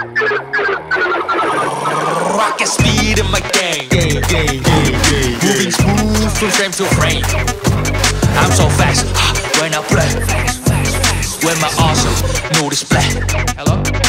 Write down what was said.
Rocket speed in my game. Moving smooth from frame to frame. I'm so fast when I play. When my awesome no display. Hello?